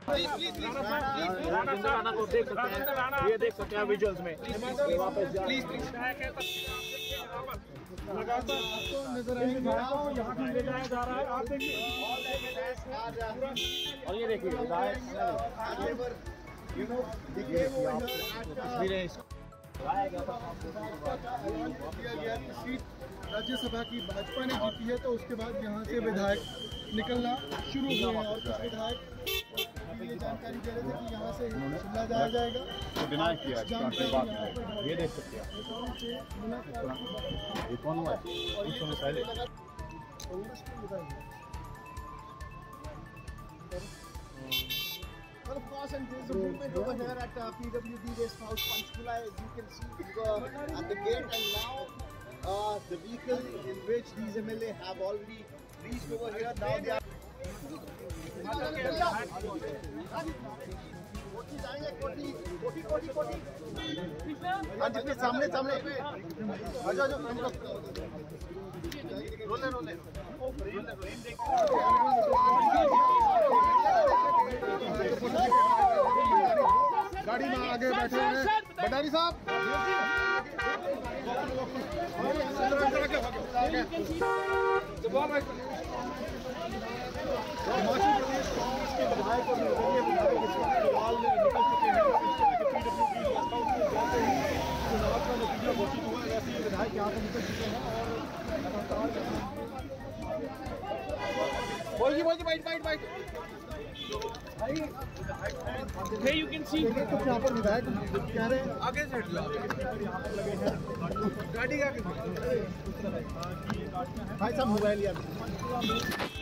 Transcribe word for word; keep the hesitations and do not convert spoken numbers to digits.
राणा को देख सकते हैं, ये देख सकते हैं विजुअल्स में। वापस प्लीज लगातार आपको नजर आएंगे, यहाँ से ले जाया जा रहा है, आप देखिए। और ये देखिए सीट राज्यसभा की भाजपा ने जीती है, तो उसके बाद यहाँ से विधायक निकलना शुरू हुए हैं और कुछ विधायक ये जानकारी दे रहे थे कि यहाँ से शिमला जाया जाएगा। डिनाई किया ये देख सकते हैं। ये कौन हुआ है? पहले Well, of course, and there is a movement over here at uh, P W D Rest House, Panchkula, as you can see uh, at the gate, and now uh, the vehicle in which these M L A have already reached over here. Now they are. सामने सामने आजा आजा रोले रोले गाड़ी में आगे बैठे हैं भंडारी साहब। हिमाचल प्रदेश कांग्रेस के विधायक और निर्दलीय विधायक सवाल निकल चुके हैं। चुनाव का नतीजा घोषित हुआ, ऐसे ही विधायक यहाँ पर निकल चुके हैं और लगातार बोलिए बोलिए byte byte byte Hey, you can see. कुछ यहाँ पर विधायक कह रहे हैं आगे से हट जाओ, लगे हैं गाड़ी आगे। भाई साहब मोबाइल यार